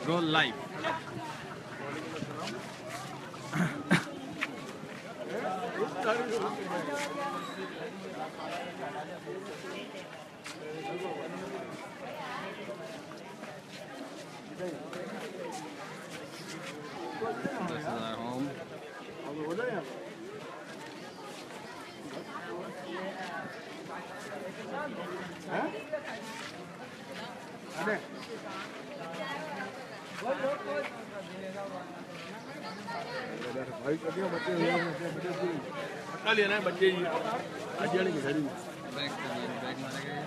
Go live. This is our home. पक्का लेना है बच्चे जी आज जाने की खड़ी बैग मारे गए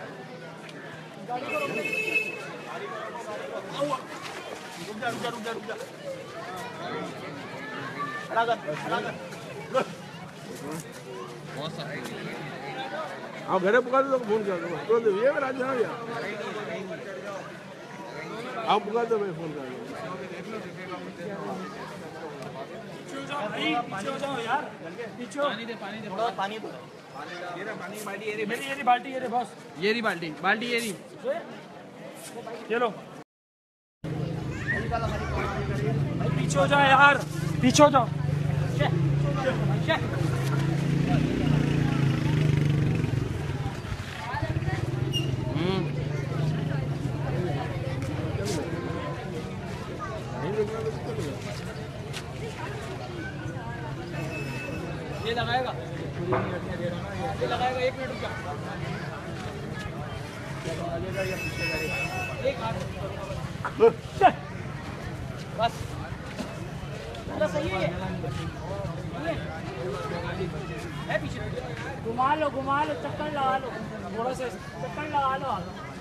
रुक जा खड़ा कर बहुत सारे आप घरे पुकार दो फोन कर दो तो ये राजा भैया आप पुकार दो मैं फोन कर दूँ पीछे हो जाओ यार पीछे पानी दे थोड़ा पानी दो ये बाल्टी ये रे बॉस ये रही बाल्टी ये रही चलो भाई पीछे हो जाओ यार पीछे हो जाओ ये लगाएगा एक मिनट रुक एक हाथ बस सही है पीछे घुमा लो चक्कर लगा लो थोड़ा सा चक्कर लगा लो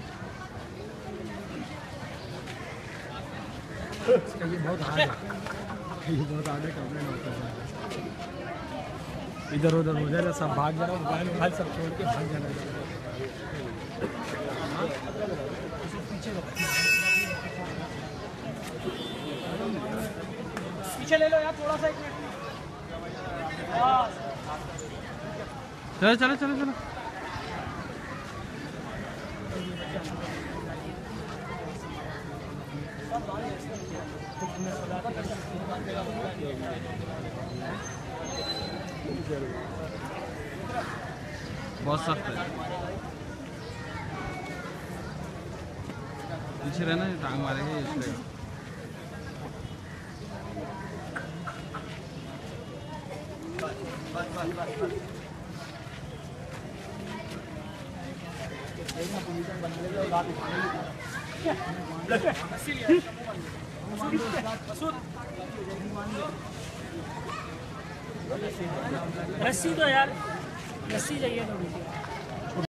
ये बहुत हार्ड है करने होता है इधर उधर हो जाए सब भाग जाना मोबाइल सब छोड़ के भाग जाना पीछे ले लो यार थोड़ा सा एक मिनट चलो बहुत सख्त है पीछे रहना टांग मारेंगे इसलिए रस्सी दो यार रस्सी चाहिए थोड़ी सी